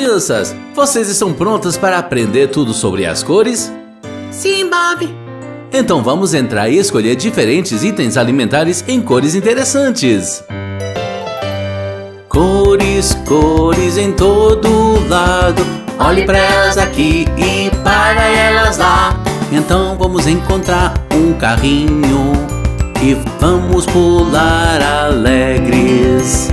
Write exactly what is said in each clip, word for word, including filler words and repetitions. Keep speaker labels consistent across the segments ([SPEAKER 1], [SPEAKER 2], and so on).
[SPEAKER 1] crianças, vocês estão prontas para aprender tudo sobre as cores?
[SPEAKER 2] Sim, Bob.
[SPEAKER 1] Então vamos entrar e escolher diferentes itens alimentares em cores interessantes. Cores, cores em todo lado. Olhe para elas aqui e para elas lá. Então vamos encontrar um carrinho e vamos pular alegres.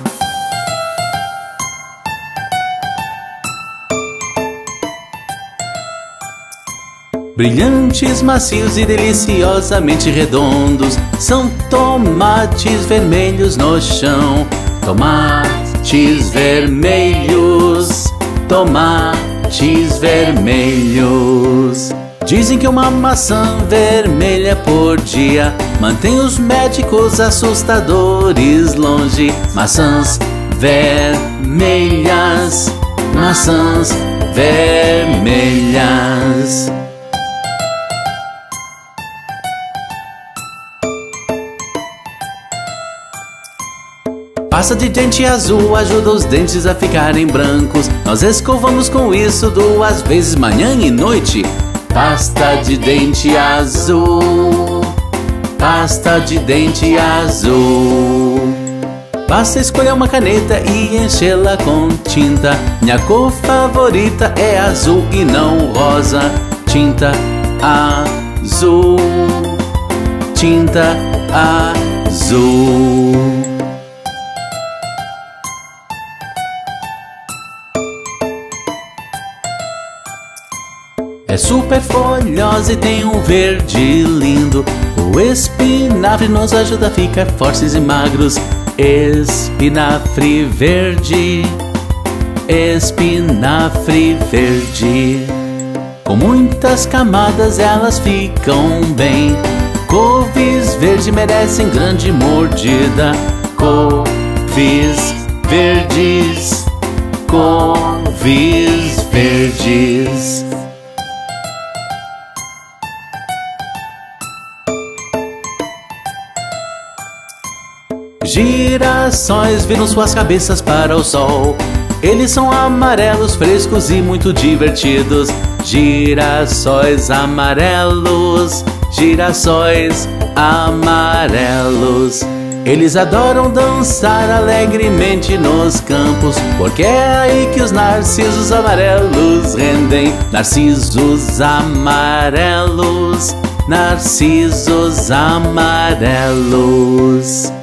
[SPEAKER 1] Brilhantes, macios e deliciosamente redondos são tomates vermelhos no chão. Tomates vermelhos, tomates vermelhos. Dizem que uma maçã vermelha por dia mantém os médicos assustadores longe. Maçãs vermelhas, maçãs vermelhas. Pasta de dente azul ajuda os dentes a ficarem brancos. Nós escovamos com isso duas vezes manhã e noite. Pasta de dente azul, pasta de dente azul. Basta escolher uma caneta e enchê-la com tinta. Minha cor favorita é azul e não rosa. Tinta azul, tinta azul. É super folhosa e tem um verde lindo. O espinafre nos ajuda a ficar fortes e magros. Espinafre verde, espinafre verde. Com muitas camadas elas ficam bem. Couves verde merecem grande mordida. Couves verdes, couves verdes. Girassóis viram suas cabeças para o sol. Eles são amarelos, frescos e muito divertidos. Girassóis amarelos, girassóis amarelos. Eles adoram dançar alegremente nos campos, porque é aí que os narcisos amarelos rendem. Narcisos amarelos, narcisos amarelos.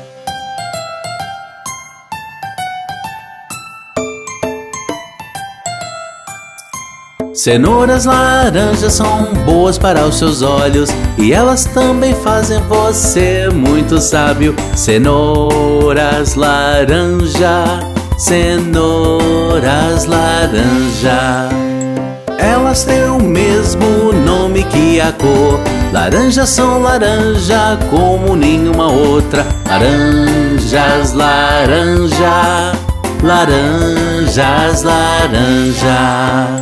[SPEAKER 1] Cenouras laranjas são boas para os seus olhos e elas também fazem você muito sábio. Cenouras laranja, cenouras laranja. Elas têm o mesmo nome que a cor. Laranjas são laranja como nenhuma outra. Laranjas laranja, laranjas laranja.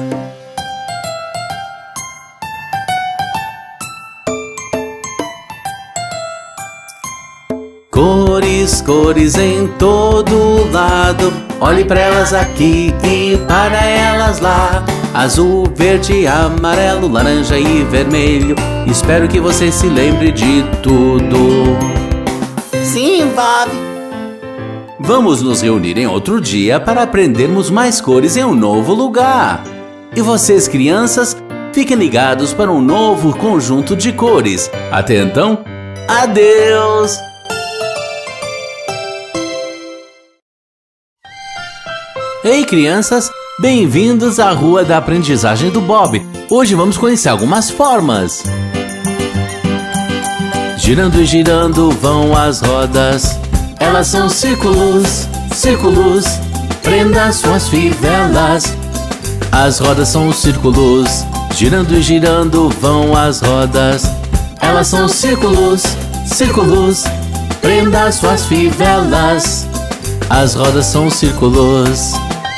[SPEAKER 1] Cores, cores em todo lado. Olhe para elas aqui e para elas lá. Azul, verde, amarelo, laranja e vermelho. Espero que você se lembre de tudo.
[SPEAKER 2] Sim, Bob.
[SPEAKER 1] Vamos nos reunir em outro dia para aprendermos mais cores em um novo lugar. E vocês, crianças, fiquem ligados para um novo conjunto de cores. Até então, adeus! Ei, crianças! Bem-vindos à Rua da Aprendizagem do Bob. Hoje vamos conhecer algumas formas. Girando e girando vão as rodas. Elas são círculos, círculos. Prenda suas fivelas. As rodas são os círculos. Girando e girando vão as rodas. Elas são círculos, círculos. Prenda suas fivelas. As rodas são os círculos.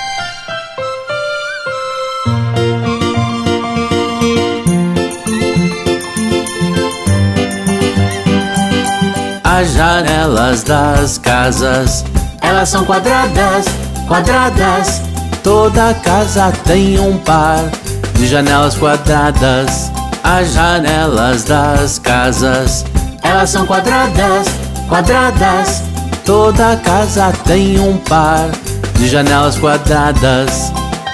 [SPEAKER 1] As janelas das casas, elas são quadradas, quadradas. Toda casa tem um par de janelas quadradas. As janelas das casas, elas são quadradas, quadradas. Toda casa tem um par de janelas quadradas.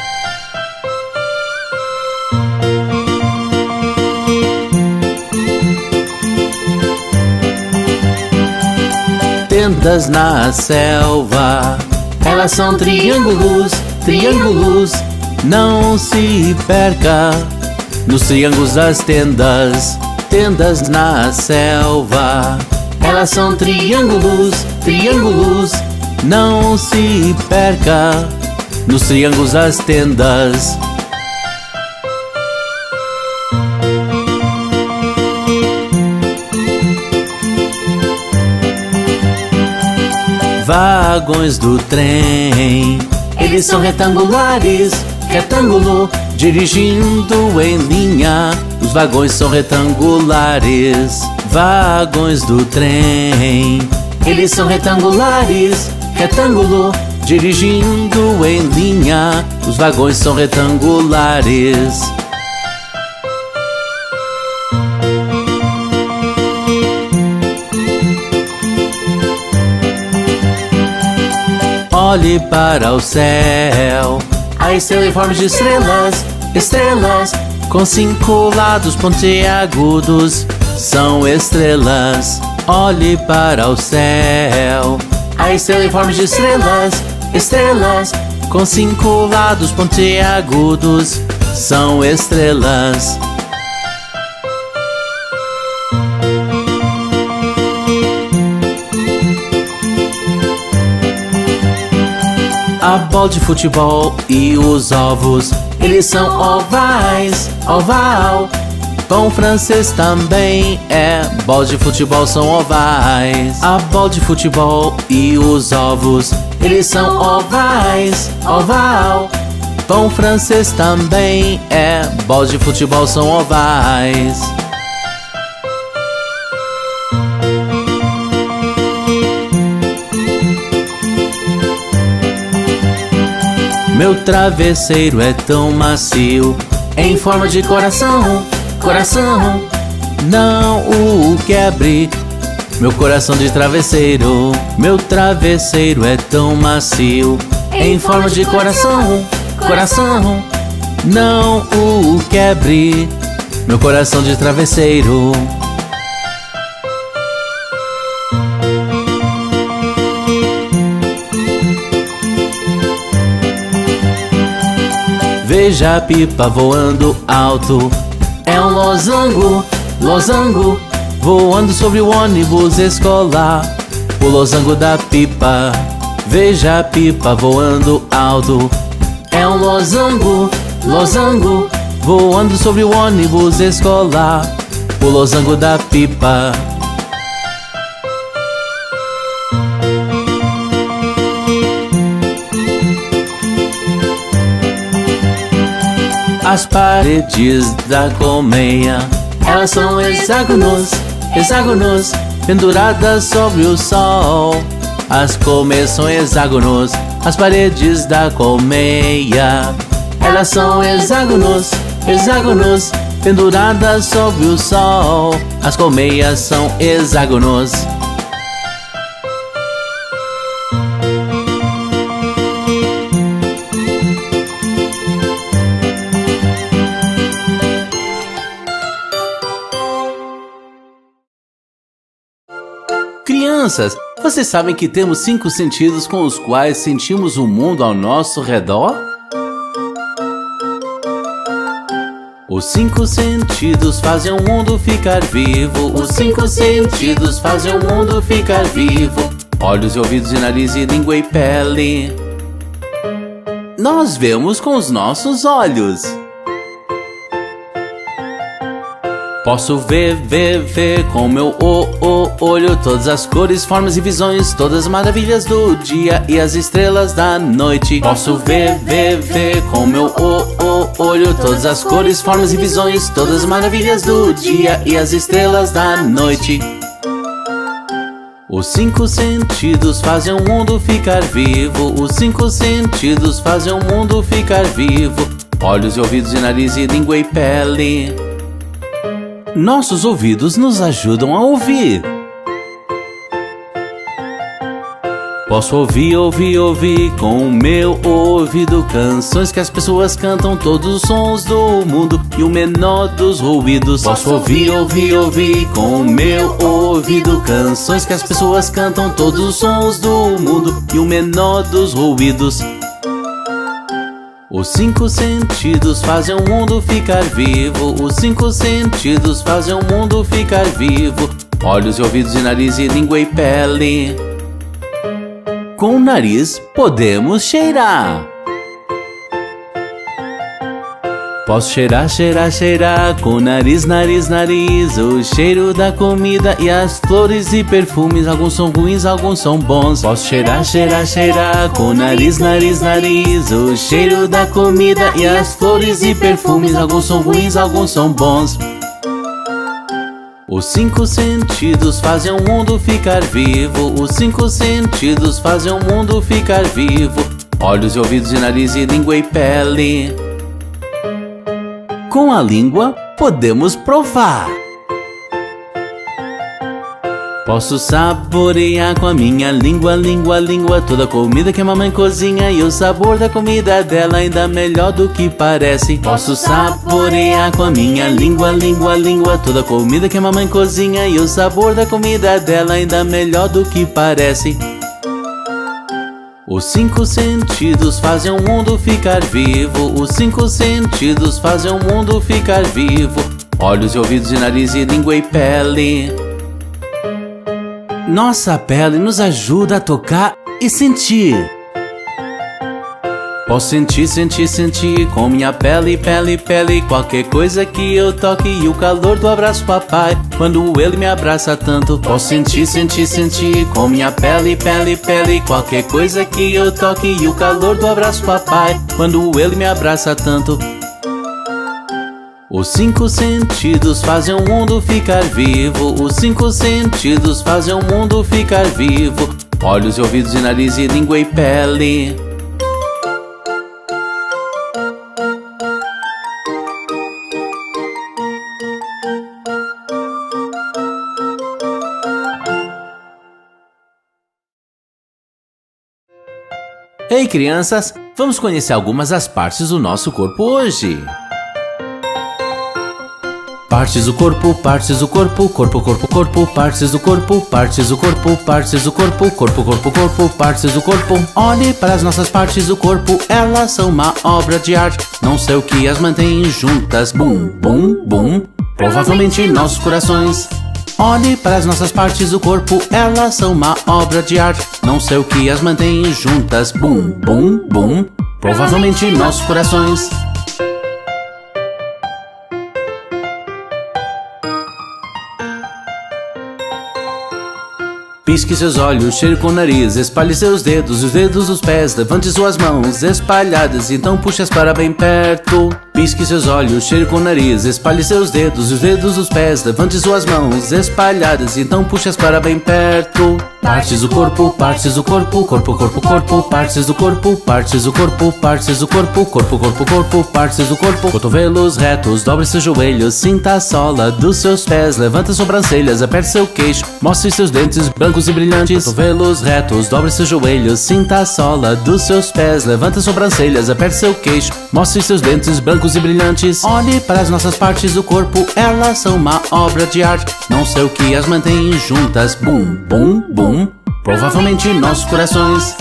[SPEAKER 1] Tendas na selva, elas são triângulos, triângulos. Não se perca nos triângulos das tendas. Tendas na selva, elas são triângulos, triângulos. Não se perca nos triângulos das tendas. Vagões do trem, eles são retangulares, retângulo, dirigindo em linha. Os vagões são retangulares. Vagões do trem, eles são retangulares, retângulo, dirigindo em linha. Os vagões são retangulares. Olhe para o céu, a estrela em forma de estrelas, estrelas, com cinco lados pontiagudos, são estrelas. Olhe para o céu, a estrela em forma de estrelas, estrelas, com cinco lados pontiagudos, são estrelas. A bola de futebol e os ovos, eles são ovais, oval. Pão francês também é, bola de futebol são ovais. A bola de futebol e os ovos, eles são ovais, oval. Pão francês também é, bola de futebol são ovais. Meu travesseiro é tão macio, em forma de coração, coração. Não o quebre, meu coração de travesseiro. Meu travesseiro é tão macio, em forma de coração, coração. Não o quebre, meu coração de travesseiro. Veja a pipa voando alto, é um losango, losango, voando sobre o ônibus escolar, o losango da pipa. Veja a pipa voando alto, é um losango, losango, voando sobre o ônibus escolar, o losango da pipa. As paredes da colmeia, elas são hexágonos, hexágonos, penduradas sobre o sol. As colmeias são hexágonos. As paredes da colmeia, elas são hexágonos, hexágonos, penduradas sobre o sol. As colmeias são hexágonos. Crianças, vocês sabem que temos cinco sentidos com os quais sentimos o mundo ao nosso redor? Os cinco sentidos fazem o mundo ficar vivo. Os cinco sentidos fazem o mundo ficar vivo. Olhos e ouvidos e nariz e língua e pele. Nós vemos com os nossos olhos. Posso ver, ver, ver com meu o, o, olho todas as cores, formas e visões, todas as maravilhas do dia e as estrelas da noite. Posso ver, ver, ver com meu o, o, olho todas as cores, formas e visões, todas as maravilhas do dia e as estrelas da noite. Os cinco sentidos fazem o mundo ficar vivo. Os cinco sentidos fazem o mundo ficar vivo. Olhos e ouvidos e nariz e língua e pele. Nossos ouvidos nos ajudam a ouvir. Posso ouvir, ouvir, ouvir com o meu ouvido canções que as pessoas cantam, todos os sons do mundo e o menor dos ruídos. Posso ouvir, ouvir, ouvir com o meu ouvido canções que as pessoas cantam, todos os sons do mundo e o menor dos ruídos. Os cinco sentidos fazem o mundo ficar vivo. Os cinco sentidos fazem o mundo ficar vivo. Olhos e ouvidos e nariz e língua e pele. Com o nariz podemos cheirar. Posso cheirar, cheirar, cheirar com o nariz, nariz, nariz. O cheiro da comida e as flores e perfumes. Alguns são ruins, alguns são bons. Posso cheirar, cheirar, cheirar com o nariz, nariz, nariz. O cheiro da comida e as flores e perfumes. Alguns são ruins, alguns são bons. Os cinco sentidos fazem o mundo ficar vivo. Os cinco sentidos fazem o mundo ficar vivo. Olhos e ouvidos e nariz e língua e pele. Com a língua podemos provar. Posso saborear com a minha língua, língua, língua toda a comida que a mamãe cozinha e o sabor da comida dela ainda melhor do que parece. Posso saborear com a minha língua, língua, língua toda a comida que a mamãe cozinha e o sabor da comida dela ainda melhor do que parece. Os cinco sentidos fazem o mundo ficar vivo. Os cinco sentidos fazem o mundo ficar vivo. Olhos e ouvidos e nariz e língua e pele. Nossa pele nos ajuda a tocar e sentir. Posso sentir, sentir, sentir com minha pele, pele, pele. Qualquer coisa que eu toque e o calor do abraço papai quando ele me abraça tanto. Posso sentir, sentir, sentir com minha pele, pele, pele. Qualquer coisa que eu toque e o calor do abraço papai quando ele me abraça tanto. Os cinco sentidos fazem o mundo ficar vivo. Os cinco sentidos fazem o mundo ficar vivo. Olhos e ouvidos e nariz e língua e pele. Ei, crianças, vamos conhecer algumas das partes do nosso corpo hoje. Partes do corpo, partes do corpo, corpo, corpo, corpo, partes do corpo, partes do corpo, partes do corpo, corpo, corpo, corpo, partes do corpo. Olhe para as nossas partes do corpo, elas são uma obra de arte. Não sei o que as mantém juntas, bum, bum, bum, provavelmente nossos corações. Olhe para as nossas partes do corpo, elas são uma obra de arte. Não sei o que as mantém juntas, bum, bum, bum, provavelmente nossos corações. Pisque seus olhos, cheire com o nariz, espalhe seus dedos, os dedos dos pés, levante suas mãos espalhadas, então puxe-as para bem perto. Pisque seus olhos, cheire com o nariz, espalhe seus dedos, os dedos dos pés, levante suas mãos espalhadas, então puxe-as para bem perto. Partes do corpo, partes do corpo, corpo, corpo, corpo, partes do corpo, partes do corpo, partes do corpo, corpo, corpo, corpo, partes do corpo. Cotovelos retos, dobre seus joelhos, sinta a sola dos seus pés, levanta as sobrancelhas, aperte seu queixo, mostre seus dentes brancos e brilhantes. Cotovelos retos, dobre seus joelhos, sinta a sola dos seus pés, levanta as sobrancelhas, aperte seu queixo, mostre seus dentes brancos e brilhantes. Olhe para as nossas partes do corpo, elas são uma obra de arte. Não sei o que as mantém juntas, bum, bum, bum, provavelmente nossos corações.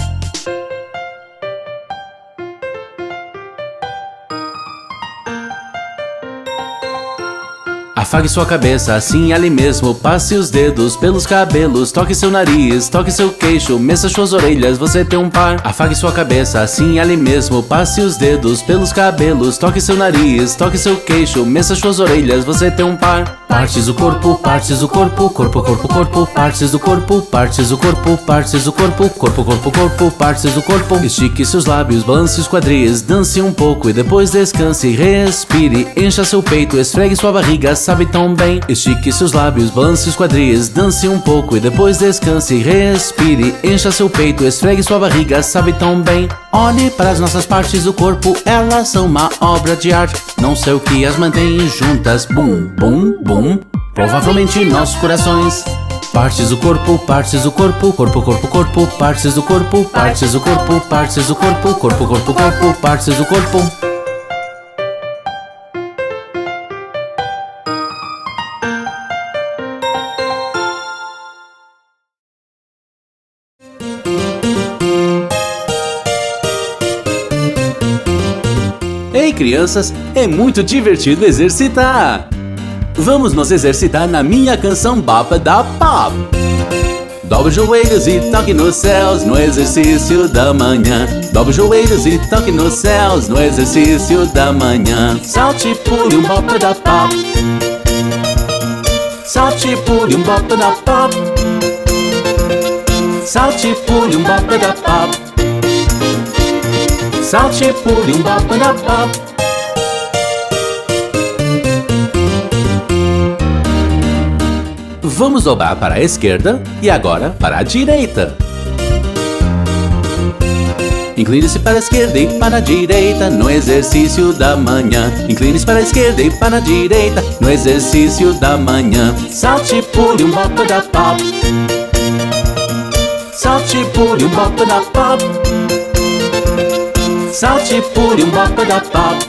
[SPEAKER 1] Afague sua cabeça, assim ali mesmo, passe os dedos pelos cabelos, toque seu nariz, toque seu queixo, meça suas orelhas, você tem um par. Afague sua cabeça, assim ali mesmo, passe os dedos pelos cabelos, toque seu nariz, toque seu queixo, meça suas orelhas, você tem um par. Partes do corpo, partes do corpo, corpo, corpo, corpo, partes do corpo, partes do corpo, partes do corpo, corpo, corpo, corpo, partes do corpo. Estique seus lábios, balance os quadris, dance um pouco e depois descanse, respire, encha seu peito, esfregue sua barriga, sabe sabe tão bem. Estique seus lábios, balance os quadris, dance um pouco e depois descanse. Respire, encha seu peito, esfregue sua barriga, sabe tão bem. Olhe para as nossas partes do corpo, elas são uma obra de arte. Não sei o que as mantém juntas. Bum, bum, bum. Provavelmente nossos corações. Partes do corpo, partes do corpo, corpo, corpo, corpo, partes do corpo, partes do corpo, partes do corpo, corpo, corpo, corpo, partes do corpo. Ei, crianças, é muito divertido exercitar! Vamos nos exercitar na minha canção Bapa da Pop. Dobre os joelhos e toque nos céus no exercício da manhã. Dobre os joelhos e toque nos céus no exercício da manhã. Salte, pule um Bapa da Pop. Salte, pule um Bapa da Pop. Salte, pule um Bapa da Pop. Salte, pule um Bapa da Pop. Vamos dobrar para a esquerda e agora para a direita. Incline-se para a esquerda e para a direita no exercício da manhã. Incline-se para a esquerda e para a direita no exercício da manhã. Salte, pule um Bapa da Pop. Salte, pule um Bapa da Pop. Salte, pule um Bapa da Pop.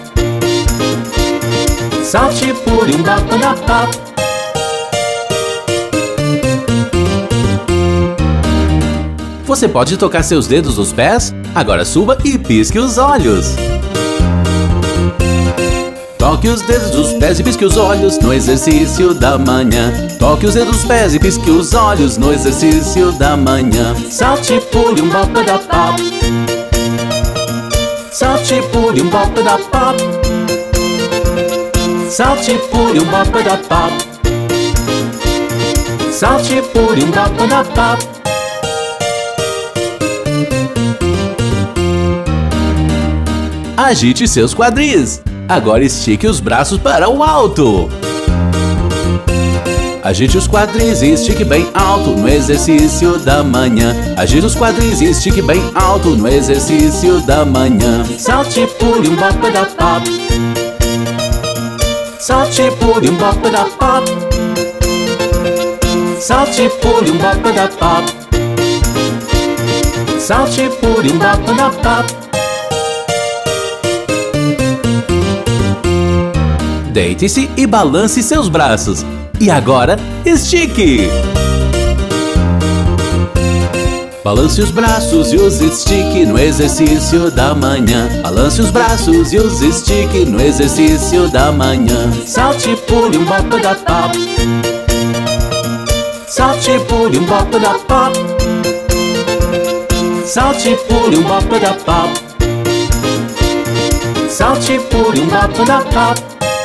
[SPEAKER 1] Salte, pule um Bapa da Pop. Você pode tocar seus dedos nos pés? Agora suba e pisque os olhos. Toque os dedos dos pés e pisque os olhos no exercício da manhã. Toque os dedos dos pés e pisque os olhos no exercício da manhã. Salte, pule um Bapa da Pop. Salte, pule um Bapa da Pop. Salte, pule um Bapa da Pop. Salte, pule um Bapa da Pop. Agite seus quadris. Agora estique os braços para o alto. Agite os quadris e estique bem alto no exercício da manhã. Agite os quadris e estique bem alto no exercício da manhã. Salte, pule um Bapa da Pop. Salte, pule um Bapa da Pop. Salte, pule um Bapa da Pop. Salte, pule um Bapa da Pop. Deite-se e balance seus braços. E agora, estique! Balance os braços e os estique no exercício da manhã. Balance os braços e os estique no exercício da manhã. Salte, pule um Bapa da Pop. Salte, pule um Bapa da Pop. Salte, pule um Bapa da Pop. Salte, pule um Bapa da Pop.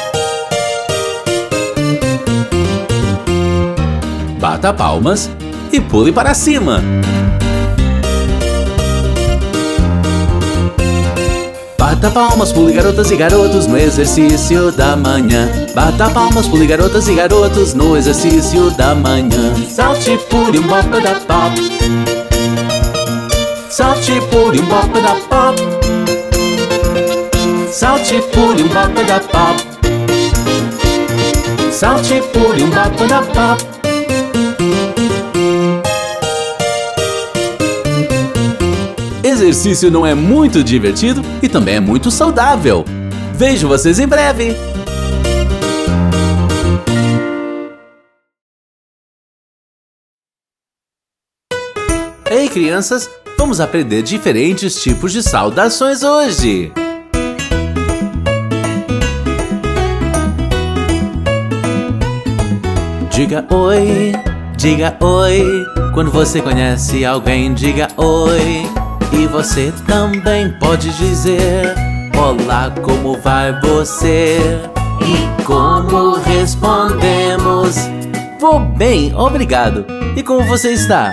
[SPEAKER 1] Bata palmas e pule para cima. Bata palmas, pule garotas e garotos no exercício da manhã. Bata palmas, pule garotas e garotos no exercício da manhã. Salte, pule um Bapa da Pop. Salte, pule um Bapa da Pop. Salte, pule um Bapa da Pop. Salte, pule um Bapa da Pop. Exercício não é muito divertido e também é muito saudável. Vejo vocês em breve! Ei, crianças! Vamos aprender diferentes tipos de saudações hoje! Diga oi, diga oi. Quando você conhece alguém, diga oi. E você também pode dizer: olá, como vai você? E como respondemos? Vou bem, obrigado. E como você está?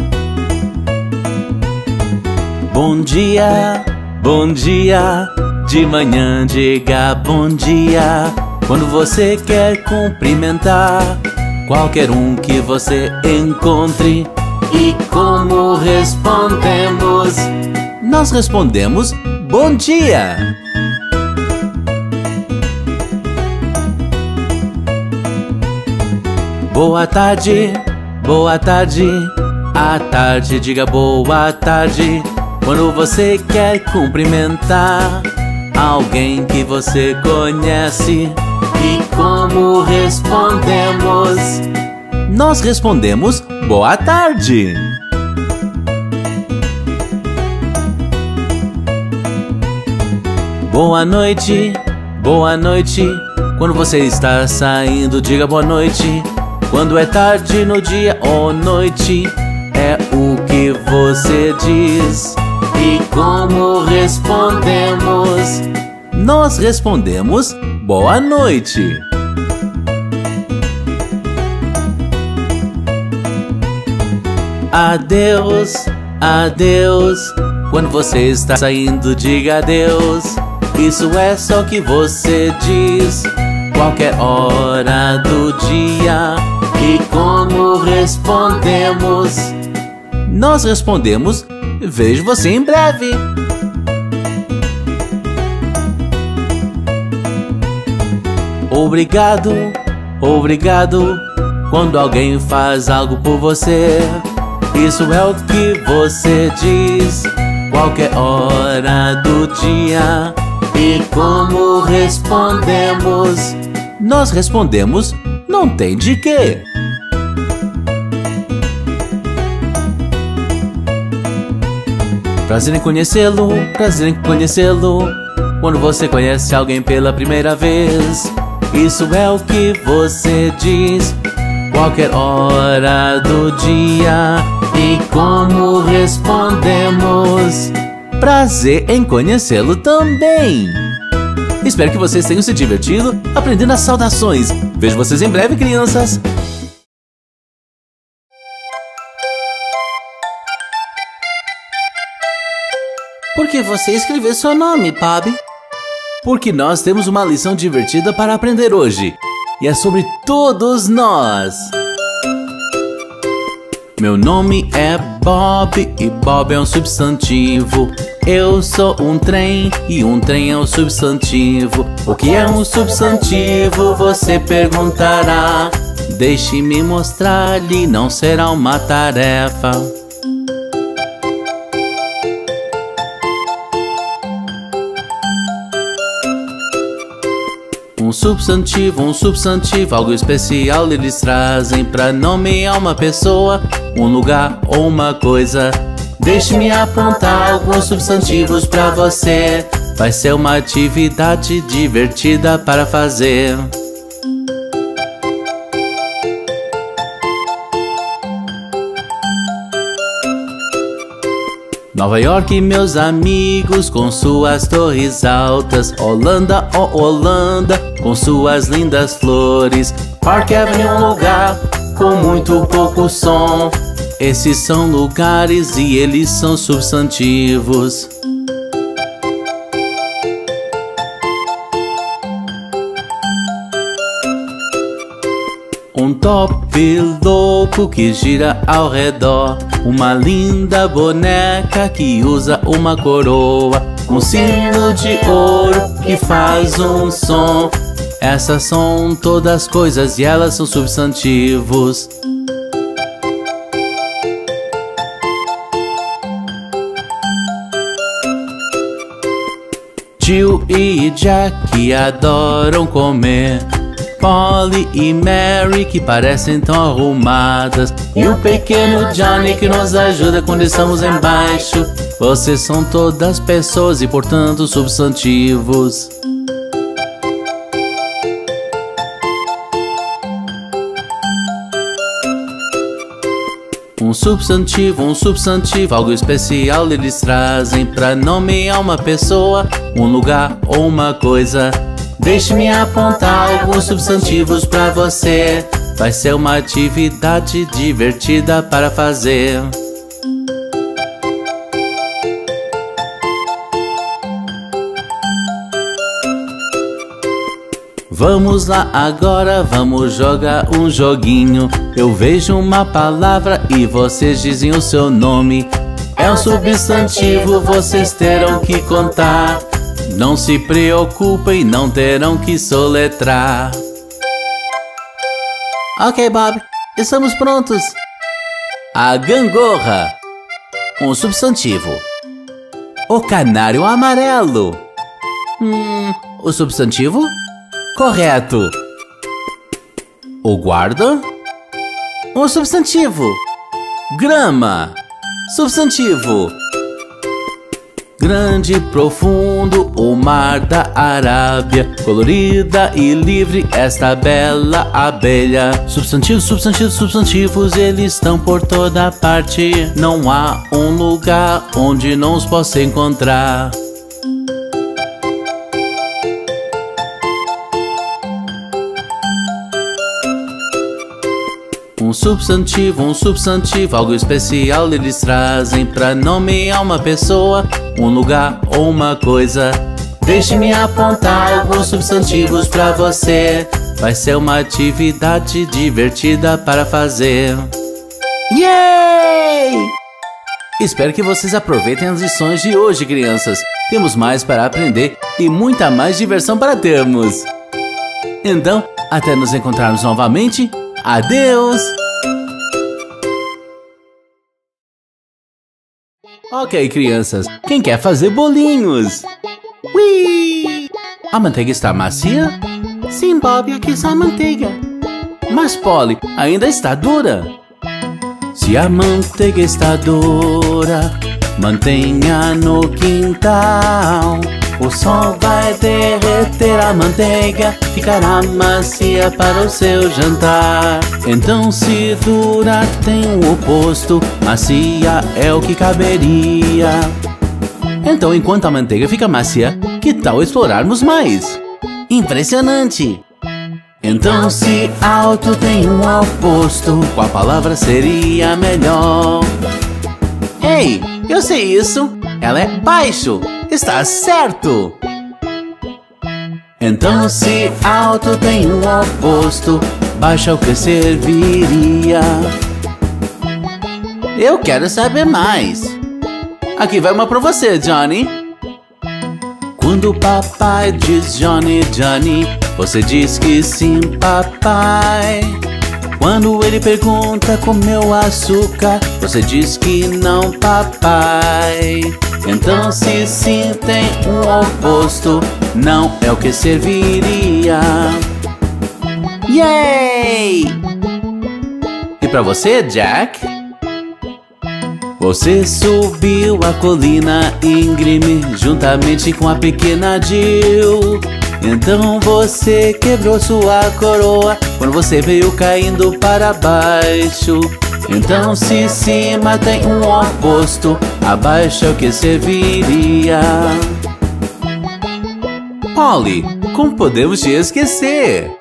[SPEAKER 1] Bom dia, bom dia. De manhã diga bom dia quando você quer cumprimentar qualquer um que você encontre. E como respondemos? Nós respondemos bom dia. Boa tarde, boa tarde. À tarde diga boa tarde quando você quer cumprimentar alguém que você conhece. E como respondemos? Nós respondemos boa tarde. Boa noite, boa noite. Quando você está saindo, diga boa noite. Quando é tarde no dia ou noite, é o que você diz. E como respondemos? Nós respondemos boa noite. Adeus, adeus. Quando você está saindo, diga adeus. Isso é só que você diz qualquer hora do dia. E como respondemos? Nós respondemos vejo você em breve. Obrigado, obrigado. Quando alguém faz algo por você, isso é o que você diz qualquer hora do dia. E como respondemos? Nós respondemos não tem de quê. Prazer em conhecê-lo, prazer em conhecê-lo. Quando você conhece alguém pela primeira vez, isso é o que você diz qualquer hora do dia. E como respondemos? Prazer em conhecê-lo também. Espero que vocês tenham se divertido aprendendo as saudações. Vejo vocês em breve, crianças.
[SPEAKER 2] Por que você escreveu seu nome, Bob?
[SPEAKER 1] Porque nós temos uma lição divertida para aprender hoje. E é sobre todos nós. Meu nome é Bob e Bob é um substantivo. Eu sou um trem e um trem é um substantivo. O que é um substantivo? Você perguntará. Deixe-me mostrar-lhe, não será uma tarefa. Um substantivo, um substantivo, algo especial eles trazem pra nomear uma pessoa, um lugar ou uma coisa. Deixe-me apontar alguns substantivos pra você. Vai ser uma atividade divertida para fazer. Nova York, meus amigos, com suas torres altas. Holanda, oh Holanda, com suas lindas flores. Park Avenue, um lugar com muito pouco som. Esses são lugares e eles são substantivos. Um top louco que gira ao redor. Uma linda boneca que usa uma coroa. Um sino de ouro que faz um som. Essas são todas coisas e elas são substantivos. Jill e Jack adoram comer. Polly e Mary que parecem tão arrumadas. E o pequeno Johnny que nos ajuda quando estamos embaixo. Vocês são todas pessoas e portanto substantivos. Um substantivo, um substantivo, algo especial eles trazem pra nomear uma pessoa, um lugar ou uma coisa. Deixe-me apontar alguns substantivos pra você. Vai ser uma atividade divertida para fazer. Vamos lá agora, vamos jogar um joguinho. Eu vejo uma palavra e vocês dizem o seu nome. É um substantivo, vocês terão que contar. Não se preocupem, não terão que soletrar.
[SPEAKER 2] Ok, Bob, estamos prontos.
[SPEAKER 1] A gangorra, um substantivo. O canário amarelo. Hum, o substantivo? Correto. O guarda? Um substantivo. Grama, substantivo. Grande, profundo, o mar da Arábia. Colorida e livre, esta bela abelha. Substantivos, substantivos, substantivos, eles estão por toda parte. Não há um lugar onde não os possa encontrar. Um substantivo, um substantivo, algo especial eles trazem pra nomear uma pessoa, um lugar ou uma coisa. Deixe-me apontar alguns substantivos pra você. Vai ser uma atividade divertida para fazer.
[SPEAKER 2] Yay!
[SPEAKER 1] Espero que vocês aproveitem as lições de hoje, crianças. Temos mais para aprender e muita mais diversão para termos. Então, até nos encontrarmos novamente. Adeus! Ok, crianças, quem quer fazer bolinhos?
[SPEAKER 2] Ui!
[SPEAKER 1] A manteiga está macia?
[SPEAKER 2] Sim, Bob, aqui está a manteiga.
[SPEAKER 1] Mas Polly, ainda está dura. Se a manteiga está dura, mantenha no quintal. O sol vai derreter a manteiga, ficará macia para o seu jantar. Então se dura tem o oposto, macia é o que caberia. Então enquanto a manteiga fica macia, que tal explorarmos mais?
[SPEAKER 2] Impressionante!
[SPEAKER 1] Então se alto tem um oposto, qual palavra seria melhor?
[SPEAKER 2] Ei, eu sei isso! Ela é baixo! Está certo!
[SPEAKER 1] Então se alto tem um oposto, baixo é o que serviria?
[SPEAKER 2] Eu quero saber mais!
[SPEAKER 1] Aqui vai uma pra você, Johnny. Quando o papai diz Johnny, Johnny, você diz que sim, papai. Quando ele pergunta comeu açúcar, você diz que não, papai. Então se sim tem um oposto, não é o que serviria.
[SPEAKER 2] Yay!
[SPEAKER 1] E pra você, Jack? Você subiu a colina íngreme juntamente com a pequena Jill. Então você quebrou sua coroa quando você veio caindo para baixo. Então se cima tem um oposto, abaixo é o que serviria. Polly, como podemos te esquecer?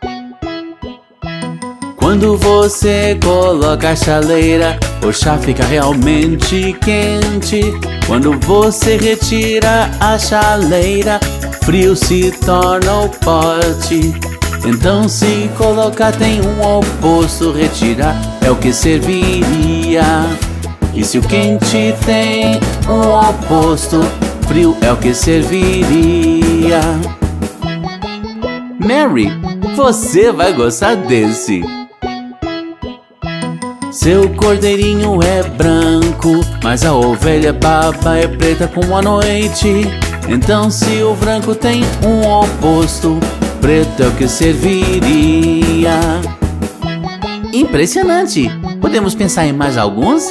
[SPEAKER 1] Quando você coloca a chaleira, o chá fica realmente quente. Quando você retira a chaleira, frio se torna o pote. Então se colocar tem um oposto, retirar é o que serviria. E se o quente tem um oposto, frio é o que serviria. Mary, você vai gostar desse. Seu cordeirinho é branco, mas a ovelha baba é preta como a noite. Então se o branco tem um oposto, preto é o que serviria.
[SPEAKER 2] Impressionante! Podemos pensar em mais alguns?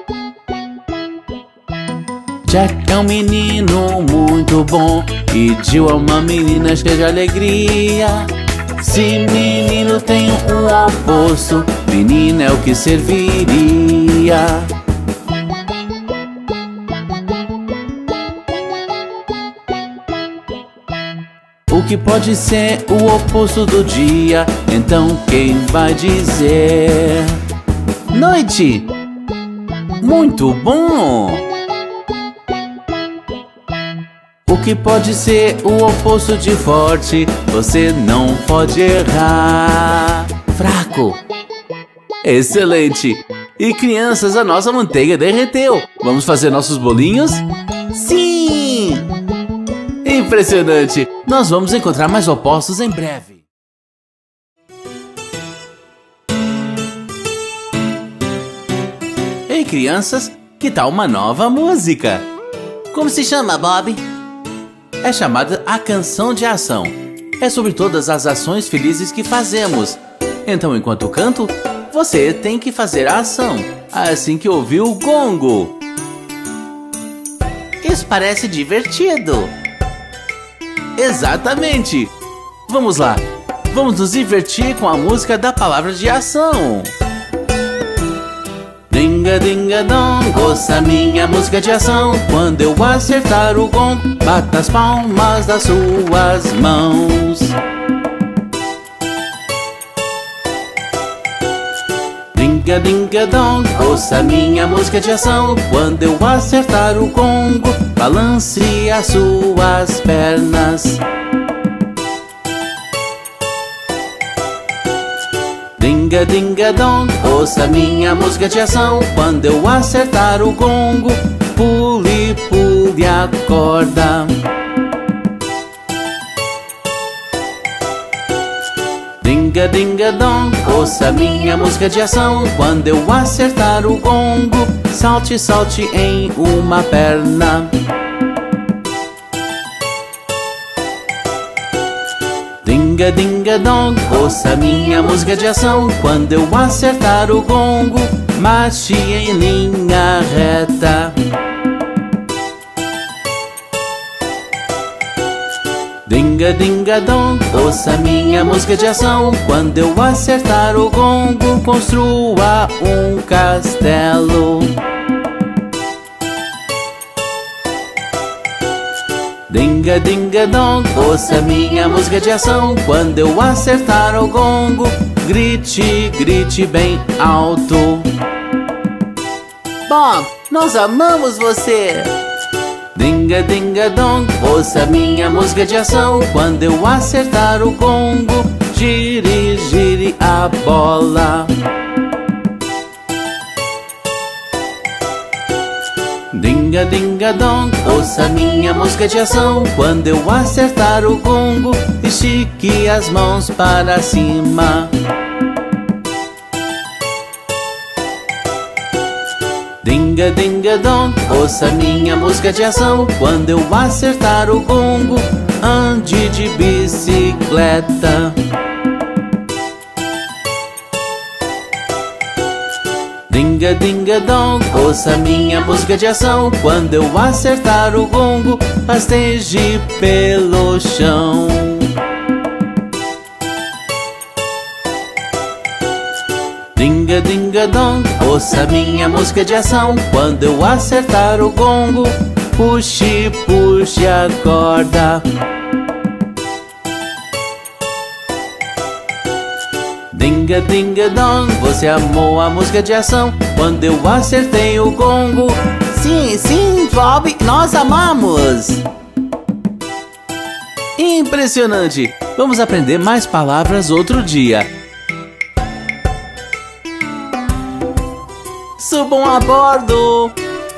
[SPEAKER 1] Jack é um menino muito bom e Jill é uma menina cheia de alegria. Se menino tem um oposto, menina é o que serviria. O que pode ser o oposto do dia? Então quem vai dizer?
[SPEAKER 2] Noite!
[SPEAKER 1] Muito bom! O O que pode ser o oposto de forte? Você não pode errar.
[SPEAKER 2] Fraco.
[SPEAKER 1] Excelente! E crianças, a nossa manteiga derreteu. Vamos fazer nossos bolinhos?
[SPEAKER 2] Sim!
[SPEAKER 1] Impressionante! Nós vamos encontrar mais opostos em breve. Ei, crianças, que tal uma nova música?
[SPEAKER 2] Como se chama, Bob?
[SPEAKER 1] É chamada A Canção de Ação. É sobre todas as ações felizes que fazemos. Então, enquanto canto, você tem que fazer a ação assim que ouvir o gongo.
[SPEAKER 2] Isso parece divertido.
[SPEAKER 1] Exatamente! Vamos lá! Vamos nos divertir com a música da palavra de ação. Dinga, dinga, dong, ouça minha música de ação. Quando eu acertar o gongo, bata as palmas das suas mãos. Dinga, dinga, dong, ouça minha música de ação. Quando eu acertar o gongo, balance as suas pernas. Dinga, dinga, dong, ouça minha música de ação. Quando eu acertar o gongo, pule, pule a corda. Dinga, dinga, dong, ouça minha música de ação. Quando eu acertar o gongo, salte, salte em uma perna. Dinga, dinga, dong, ouça minha música de ação. Quando eu acertar o gongo, marche em linha reta. Dinga, dinga, dong, ouça minha música de ação. Quando eu acertar o gongo, construa um castelo. Dinga, dinga, dong, ouça minha música de ação. Quando eu acertar o gongo, grite, grite bem alto.
[SPEAKER 2] Bob, nós amamos você!
[SPEAKER 1] Dinga, dinga, dong, ouça minha música de ação. Quando eu acertar o gongo, gire, gire a bola. Dinga, dinga, dong, ouça minha música de ação. Quando eu acertar o gongo, estique as mãos para cima. Dinga, dinga, dong, ouça minha música de ação. Quando eu acertar o gongo, ande de bicicleta. Dinga, dinga, dong, ouça minha música de ação. Quando eu acertar o gongo, rasteje pelo chão. Dinga, dinga, dong, ouça minha música de ação. Quando eu acertar o gongo, puxe, puxe a corda. Dinga, dinga, dong, você amou a música de ação. Quando eu acertei o gongo,
[SPEAKER 2] sim, sim, Bob, nós amamos.
[SPEAKER 1] Impressionante! Vamos aprender mais palavras outro dia. Subam a bordo!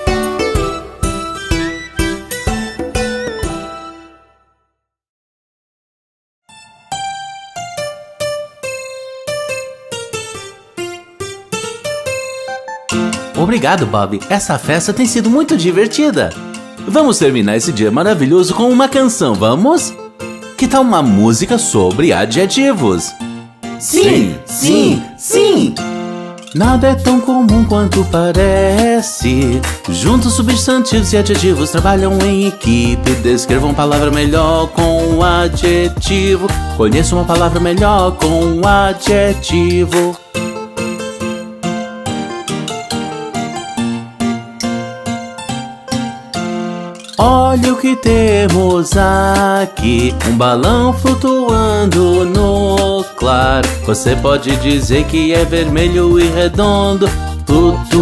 [SPEAKER 1] Obrigado, Bob. Essa festa tem sido muito divertida. Vamos terminar esse dia maravilhoso com uma canção, vamos? Que tal uma música sobre adjetivos?
[SPEAKER 2] Sim, sim, sim!
[SPEAKER 1] Nada é tão comum quanto parece. Juntos substantivos e adjetivos trabalham em equipe. Descrevam palavra melhor com adjetivo. Conheça uma palavra melhor com adjetivo. Olha o que temos aqui, um balão flutuando no claro. Você pode dizer que é vermelho e redondo,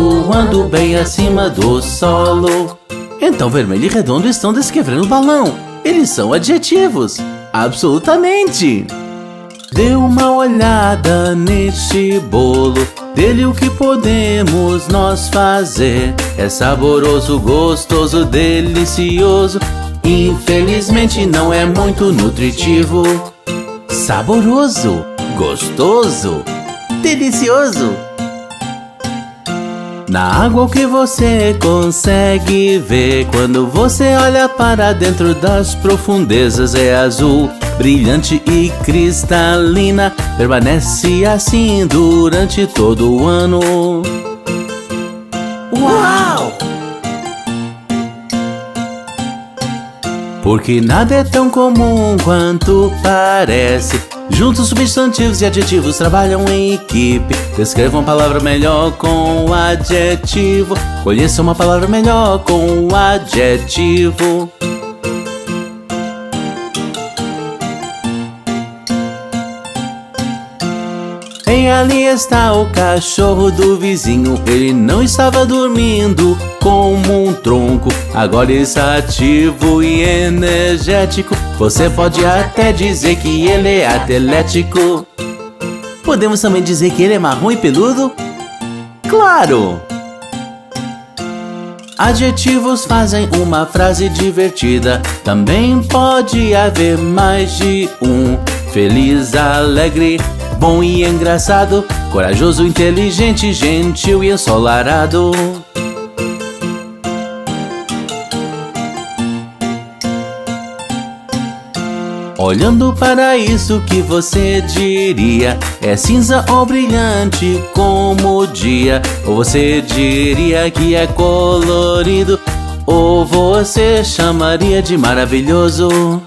[SPEAKER 1] flutuando bem acima do solo. Então vermelho e redondo estão descrevendo o balão.
[SPEAKER 2] Eles são adjetivos. Absolutamente. Dê uma olhada neste bolo. Dele o que podemos nós fazer. É saboroso, gostoso, delicioso. Infelizmente não é muito nutritivo. Saboroso, gostoso, delicioso. Na água o que você consegue ver quando você olha para dentro das profundezas é azul, brilhante e cristalina. Permanece assim durante todo o ano. Uau! Porque nada é tão comum quanto parece. Juntos substantivos e adjetivos trabalham em equipe. Descreva uma palavra melhor com o adjetivo. Conheça uma palavra melhor com o adjetivo. E ali está o cachorro do vizinho. Ele não estava dormindo como um tronco. Agora ele está ativo e energético. Você pode até dizer que ele é atlético. Podemos também dizer que ele é marrom e peludo? Claro! Adjetivos fazem uma frase divertida. Também pode haver mais de um. Feliz, alegre, bom e engraçado. Corajoso, inteligente, gentil e ensolarado. Olhando para isso, que você diria? É cinza ou brilhante como o dia? Ou você diria que é colorido? Ou você chamaria de maravilhoso?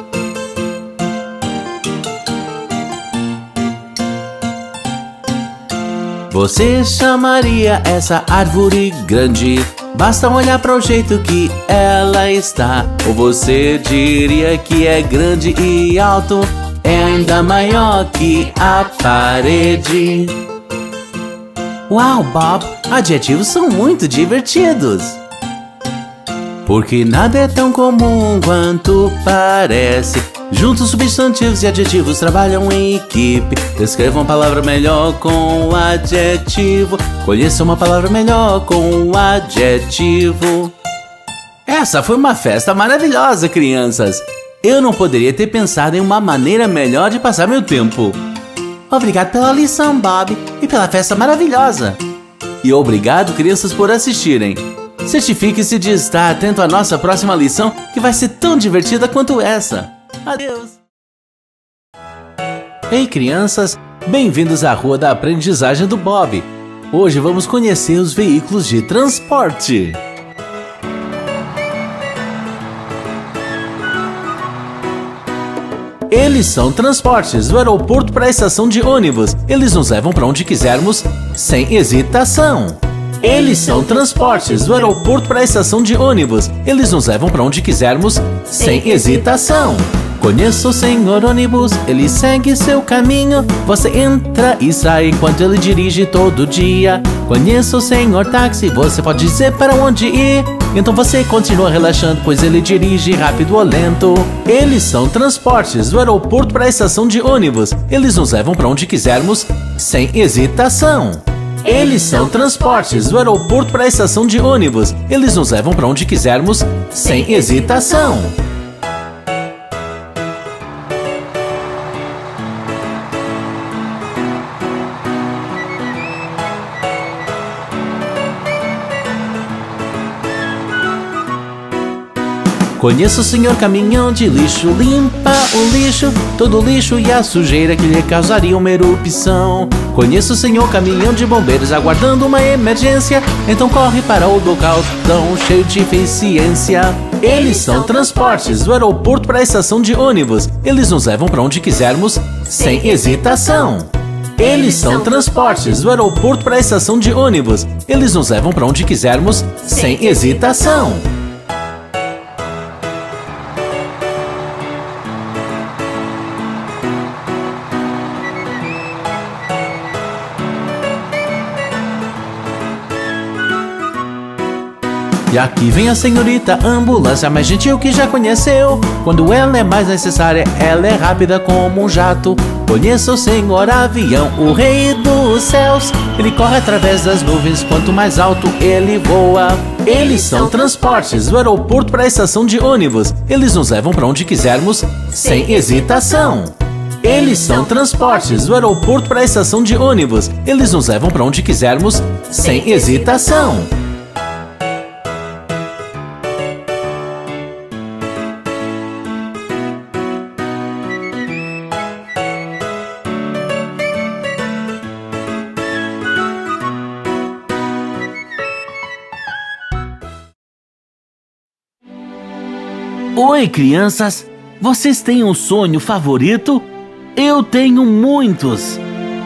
[SPEAKER 2] Você chamaria essa árvore grande? Basta olhar para o jeito que ela está. Ou você diria que é grande e alto? É ainda maior que a parede. Uau, Bob! Adjetivos são muito divertidos. Porque nada é tão comum quanto parece. Juntos substantivos e adjetivos trabalham em equipe. Descreva uma palavra melhor com o adjetivo. Conheça uma palavra melhor com o adjetivo. Essa foi uma festa maravilhosa, crianças. Eu não poderia ter pensado em uma maneira melhor de passar meu tempo. Obrigado pela lição, Bob, e pela festa maravilhosa. E obrigado, crianças, por assistirem. Certifique-se de estar atento à nossa próxima lição, que vai ser tão divertida quanto essa. Adeus! Ei, crianças! Bem-vindos à Rua da Aprendizagem do Bob. Hoje vamos conhecer os veículos de transporte. Eles são transportes do aeroporto para a estação de ônibus. Eles nos levam para onde quisermos, sem hesitação. Eles são transportes do aeroporto para a estação de ônibus. Eles nos levam para onde quisermos, sem hesitação. Conheça o senhor ônibus, ele segue seu caminho. Você entra e sai enquanto ele dirige todo dia. Conheça o senhor táxi, você pode dizer para onde ir. Então você continua relaxando, pois ele dirige rápido ou lento. Eles são transportes do aeroporto para a estação de ônibus. Eles nos levam para onde quisermos, sem hesitação. Eles são transportes do aeroporto para a estação de ônibus. Eles nos levam para onde quisermos, sem hesitação. Conheça o senhor caminhão de lixo, limpa o lixo, todo o lixo e a sujeira que lhe causaria uma erupção. Conheça o senhor caminhão de bombeiros aguardando uma emergência, então corre para o local tão cheio de eficiência. Eles são transportes do aeroporto para a estação de ônibus. Eles nos levam para onde quisermos, sem hesitação. Eles são transportes do aeroporto para a estação de ônibus. Eles nos levam para onde quisermos, sem hesitação. E aqui vem a senhorita ambulância mais gentil que já conheceu. Quando ela é mais necessária, ela é rápida como um jato. Conheça o senhor avião, o rei dos céus. Ele corre através das nuvens, quanto mais alto ele voa. Eles são transportes do aeroporto para a estação de ônibus. Eles nos levam para onde quisermos, sem hesitação. Eles são transportes do aeroporto para a estação de ônibus. Eles nos levam para onde quisermos, sem hesitação.
[SPEAKER 1] Oi, crianças! Vocês têm um sonho favorito? Eu tenho muitos!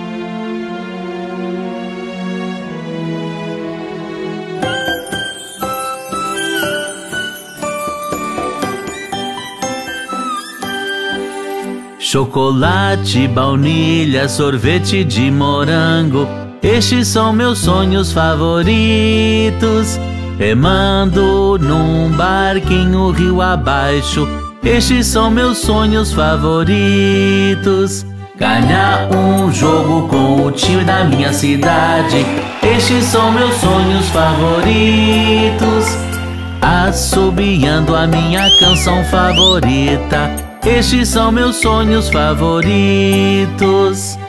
[SPEAKER 1] Chocolate, baunilha, sorvete de morango, estes são meus sonhos favoritos. Remando num barquinho rio abaixo, estes são meus sonhos favoritos. Ganhar um jogo com o time da minha cidade, estes são meus sonhos favoritos. Assobiando a minha canção favorita, estes são meus sonhos favoritos.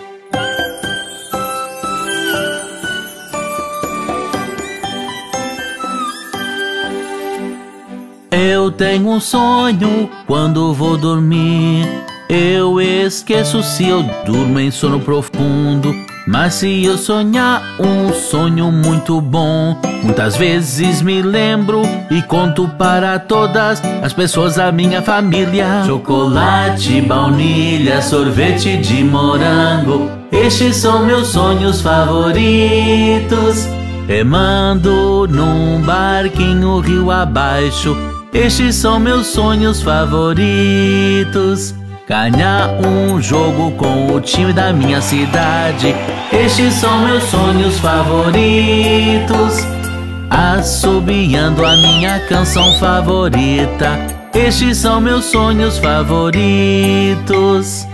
[SPEAKER 1] Eu tenho um sonho quando vou dormir. Eu esqueço se eu durmo em sono profundo. Mas se eu sonhar um sonho muito bom, muitas vezes me lembro e conto para todas as pessoas da minha família. Chocolate, baunilha, sorvete de morango, estes são meus sonhos favoritos. Remando num barquinho rio abaixo, estes são meus sonhos favoritos. Ganhar um jogo com o time da minha cidade, estes são meus sonhos favoritos. Assobiando a minha canção favorita, estes são meus sonhos favoritos.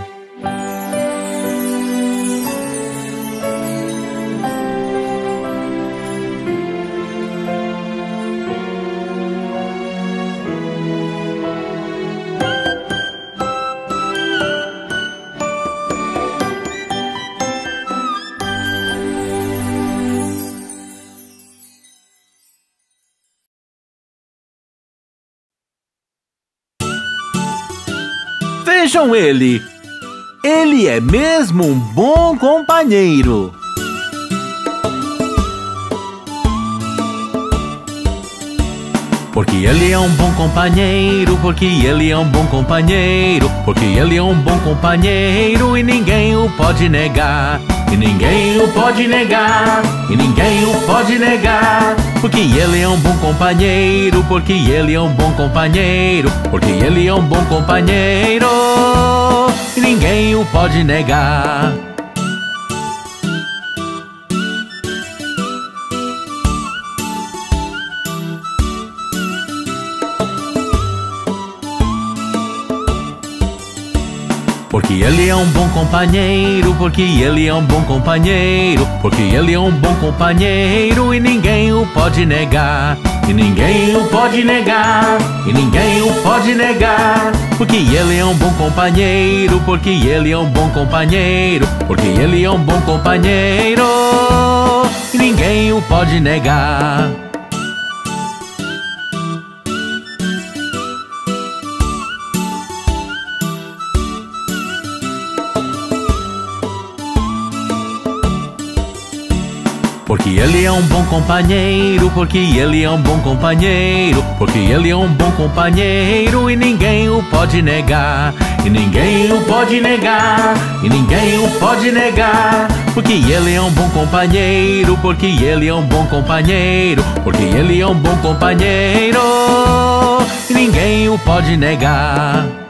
[SPEAKER 2] Vejam ele! Ele é mesmo um bom companheiro! Porque ele é um bom companheiro, porque ele é um bom companheiro, porque ele é um bom companheiro e ninguém o pode negar. E ninguém o pode negar, e ninguém o pode negar. Porque ele é um bom companheiro, porque ele é um bom companheiro, porque ele é um bom companheiro e ninguém o pode negar. Porque ele é um bom companheiro, porque ele é um bom companheiro, porque ele é um bom companheiro e ninguém o pode negar. E ninguém o pode negar, e ninguém o pode negar. Porque ele é um bom companheiro, porque ele é um bom companheiro, porque ele é um bom companheiro e ninguém o pode negar. Porque ele é um bom companheiro, porque ele é um bom companheiro, porque ele é um bom companheiro e ninguém o pode negar. E ninguém o pode negar, e ninguém o pode negar. Porque ele é um bom companheiro, porque ele é um bom companheiro, porque ele é um bom companheiro e ninguém o pode negar.